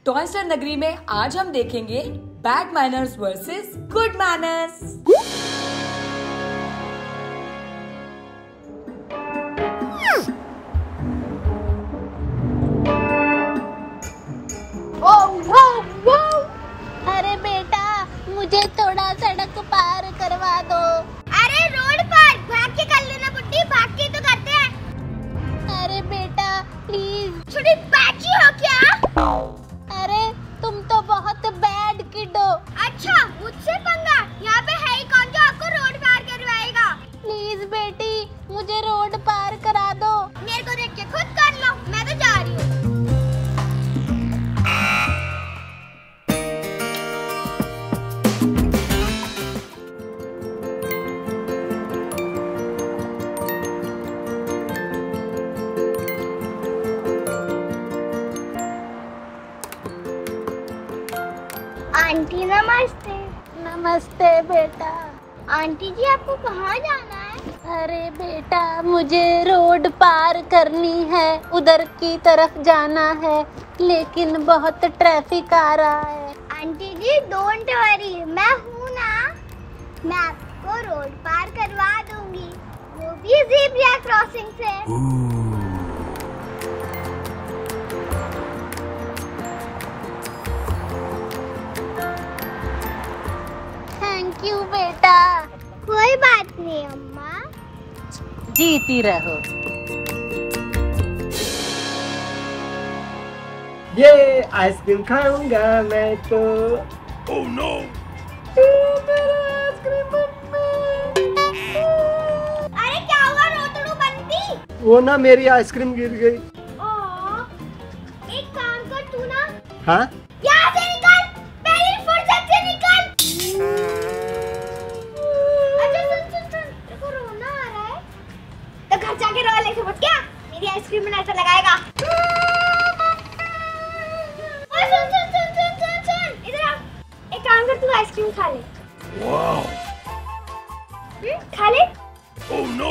Toy star नगरी में आज हम देखेंगे bad manners versus good manners. अरे बेटा, मुझे थोड़ा सड़क पार करवा दो। अरे रोड पर भाग के कर लेना बुड्ढी, भाग के तो करते हैं। अरे बेटा प्लीज। छोटी बच्ची हो क्या? अरे तुम तो बहुत बैड किड हो। अच्छा मुझसे पंगा? यहाँ पे है ही कौन जो आपको रोड पार करवाएगा? प्लीज बेटी, मुझे रोड पार करा दो। मेरे को देख के खुद कर लो, मैं तो जा रही हूँ। आंटी नमस्ते। नमस्ते बेटा। आंटी जी आपको कहाँ जाना है? अरे बेटा, मुझे रोड पार करनी है, उधर की तरफ जाना है, लेकिन बहुत ट्रैफिक आ रहा है। आंटी जी डोंट वरी, मैं हूँ ना, मैं आपको रोड पार करवा दूंगी, वो भी ज़ेब्रा क्रॉसिंग से। थैंक यू बेटा। कोई बात नहीं अम्मा। जीती रहो। ये आइसक्रीम खाऊंगा मैं तो। Oh no. अरे क्या हुआ रोतड़ू बनती? वो ना मेरी आइसक्रीम गिर गई। एक काम कर तू ना। हाँ? यहाँ से निकल, मेरी फुर्सत से निकल। अच्छा सुन, तेरे को रोना आ रहा है? तो घर जाके रो ले सब क्या? मेरी आइसक्रीम में ऐसा लगाएगा। ओए सुन, इधर आ। एक काम कर, तू आइसक्रीम खा ले। वाओ। खा ले। Oh no.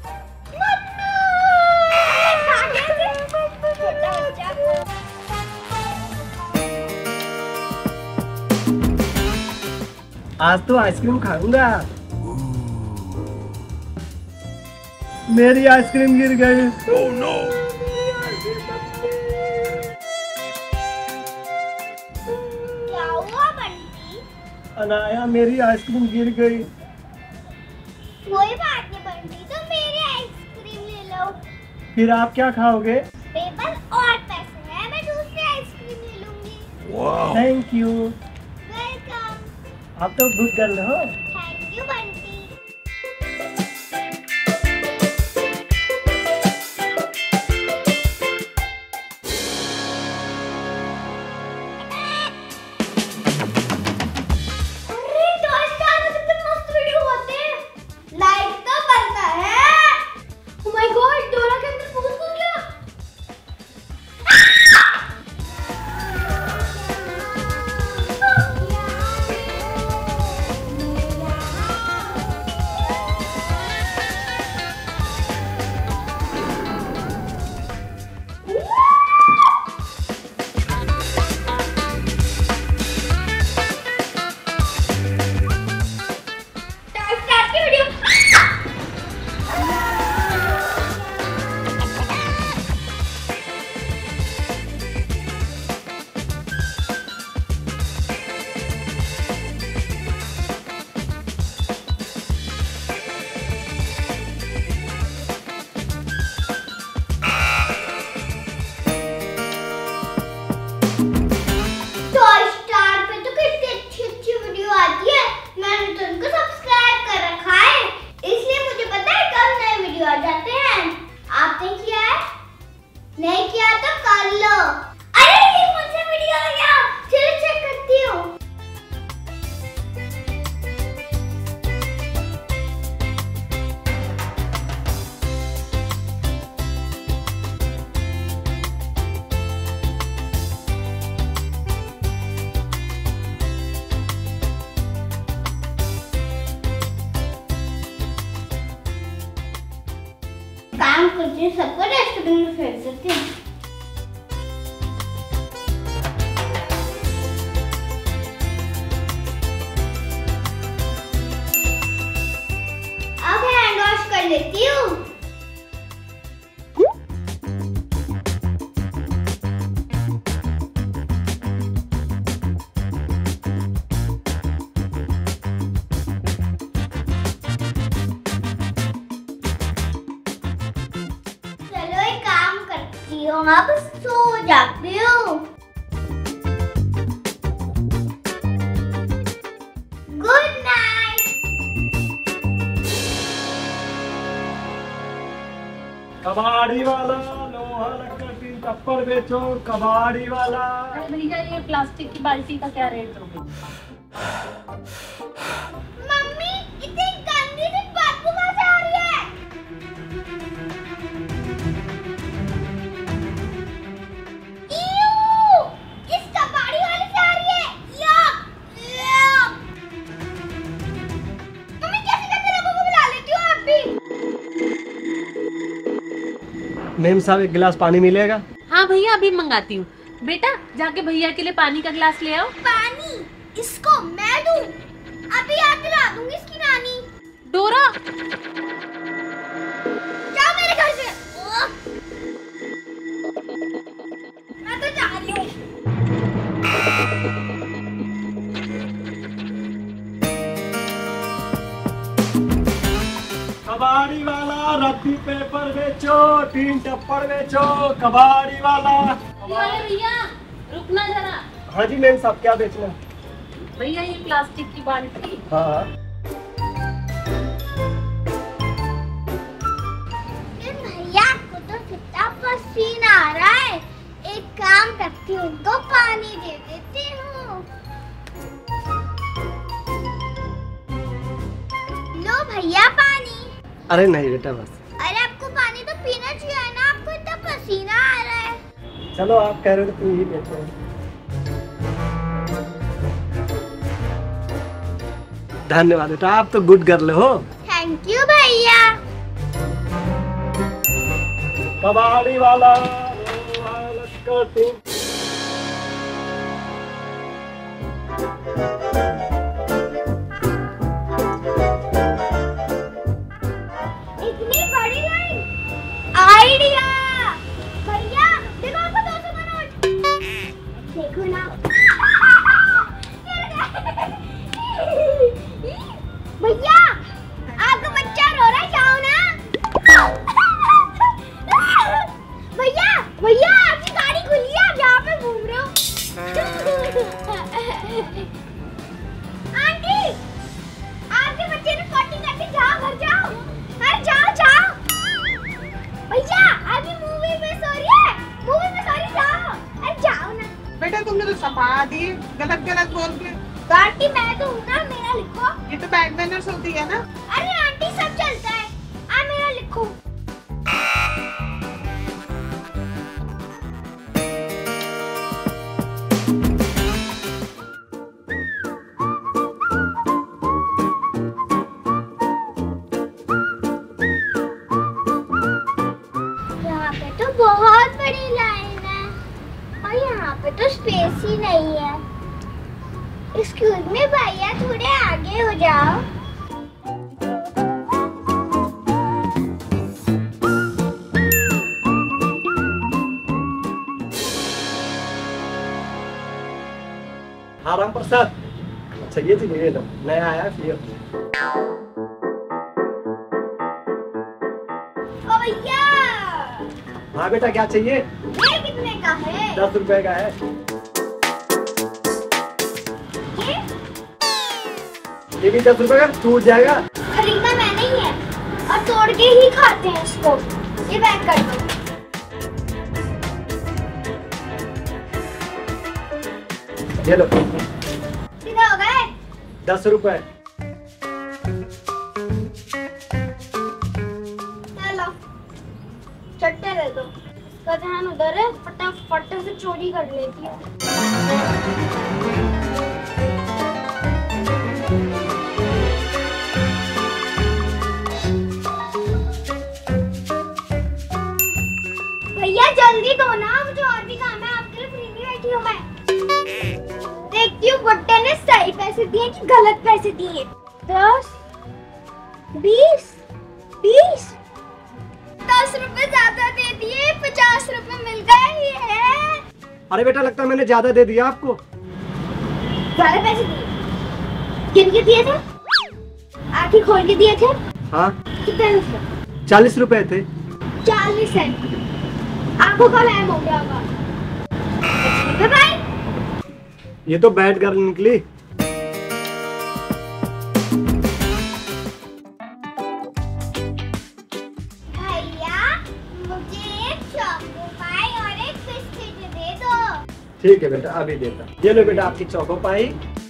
आज तो आइसक्रीम खाऊंगा। मेरी आइसक्रीम गिर गई। Oh no. क्या हुआ बंटी? अनाया मेरी आइसक्रीम गिर गई। कोई बात नहीं बंटी, तो मेरी आइसक्रीम ले लो। फिर आप क्या खाओगे? पेपर और पैसे हैं, मैं दूसरी आइसक्रीम ले लूंगी। वाह। Thank you. वेलकम। आप तो गुड गर्ल हो। Thank you Bunty. अरे टॉय स्टार में कितने मस्त वीडियो होते हैं। लाइक तो बनता है। ओह माय गॉड, डोरा के अंदर फूल कूद गया। नहीं किया तो कर लो। अरे ये मुझसे वीडियो आ गया, चलो चेक करती हूँ। काम करते हैं, सबको डस्टबिन में फेंक देते हैं। हूँ, अब सो जाती हूँ। Good night. कबाड़ी वाला, लोहा लक्कड़ टीन टप्पड़ बेचो, कबाड़ी वाला। अरे भैया ये प्लास्टिक की बाल्टी का क्या रेट होगा? मम्मी इतनी गंदी सी बदबू कहाँ से आ रही है? इयू! इस कबाड़ी वाले से आ रही है। याक! मम्मी कैसे कैसे लोगों को बुला लेती हो आप भी? मेम साहब एक गिलास पानी मिलेगा? हाँ भैया अभी मंगाती हूँ। बेटा जाके भैया के लिए पानी का गिलास ले आओ। पानी इसको मैं दूं? अभी याद दिला दूंगी इसकी नानी। डोरा जाओ मेरे घर से। मैं तो जा रही हूँ। कबाड़ी वाला, रद्दी पेपर बेचो, टीन टप्पड़ बेचो, कबाड़ी वाला। अरे भैया रुकना जरा। हाँ जी मेम साहब, क्या बेचना? भैया ये प्लास्टिक की बाल्टी। हाँ भैया को तो कितना पसीना आ रहा है। एक काम करती हूँ, उनको पानी दे देती हूँ। लो भैया पानी। अरे नहीं बेटा बस। अरे आपको पानी तो पीना चाहिए ना, आपको इतना पसीना आ रहा है। चलो आप कह रहे हो तो तुम ही बेचो। धन्यवाद बेटा, आप तो गुड गर्ल हो। थैंक यू भैया। कबाड़ी वाला, लोहा लक्कड़ टीन। इतनी बड़ी लाइन। आइडिया भैया, देखो आपको 200 का नोट। देखो ना। भैया आपका बच्चा रो रहा है, जाओ ना। भैया भैया आपकी गाड़ी खुली है, आप यहाँ पे घूम रहे हो। आंटी आपके बच्चे ने पॉटी करके जाओ, घर जाओ। अरे जाओ जाओ। भैया अभी मूवी में सो रही है, मूवी में सो रही, जाओ। अरे जाओ ना। बेटा तुमने तो सफा दी गलत गलत बोल के। गाड़ी मैं तो हूँ ना, मेरा लिखो। ये तो बैड मैनर्स होती है ना। अरे आंटी सब चलता है, आ मेरा लिखो। यहाँ पे तो बहुत बड़ी लाइन है और यहाँ पे तो स्पेस ही नहीं है। एक्सक्यूज मी भैया, थोड़े आगे हो जाओ। हाँ राम प्रसाद, चाहिए थी ये लो, नया आया है फिर। ओ भैया, हाँ बेटा क्या चाहिए? ये कितने का है? 10 रुपए का है। ये भी 10 रुपए का टूट जाएगा। खरीदना मैंने ही है और तोड़ के ही खाते हैं इसको। ये पैक कर दो। ये लो। कितना हो गए? 10 रुपए। लो चट्टे दे दो। इसका ध्यान उधर है, फटाफट से चोरी कर लेती हूँ। भैया जल्दी दो ना, मुझे और भी काम है, आपके लिए फ्री नहीं बैठी हूँ मैं। देखती हूँ गुड्डे ने सही पैसे दिए कि गलत पैसे दिए। 10, 20, 20, 10 रुपए ज्यादा दे दिए, 50 रुपए मिल गए। ये है। अरे बेटा लगता है मैंने ज्यादा दे दिया आपको। ज्यादा पैसे दिए? गिन के दिए थे? आंखें खोल के दिए थे? हाँ कितने थे? 40 रुपए थे। 40 है। आपको कल हैम हो गया होगा। बाय। ये तो बैड गर्ल निकली। भैया मुझे एक चोको पाई और एक बिस्किट दे दो। ठीक है बेटा, अभी देता। ये लो बेटा आपकी चोको पाई।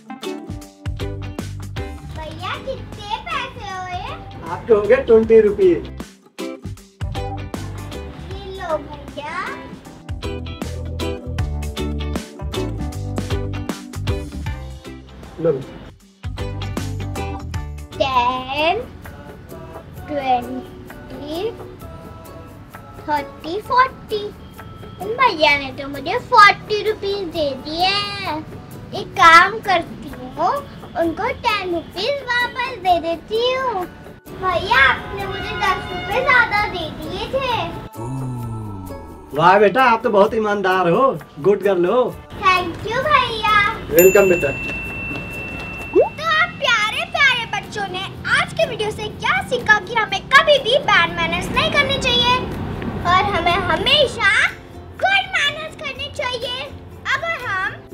भैया कितने पैसे हुए? आपके हो गए 20 रुपीज। ये लो भैया। लो 10, 20, 30, 40। भैया ने तो मुझे 40 रुपीज दे दिए। एक काम करती हूँ, उनको 10 रुपीज वापस दे देती हूँ। भैया आपने मुझे 10 रुपए ज्यादा दे दिए थे। वाह बेटा, आप तो बहुत ईमानदार हो, गुड गर्ल हो। थैंक यू भैया। वेलकम बेटा। तो आप प्यारे प्यारे बच्चों ने आज के वीडियो से क्या सीखा कि हमें कभी भी बैड मैनर्स नहीं करने चाहिए और हमें हमेशा गुड मैनर्स करने चाहिए। अगर हम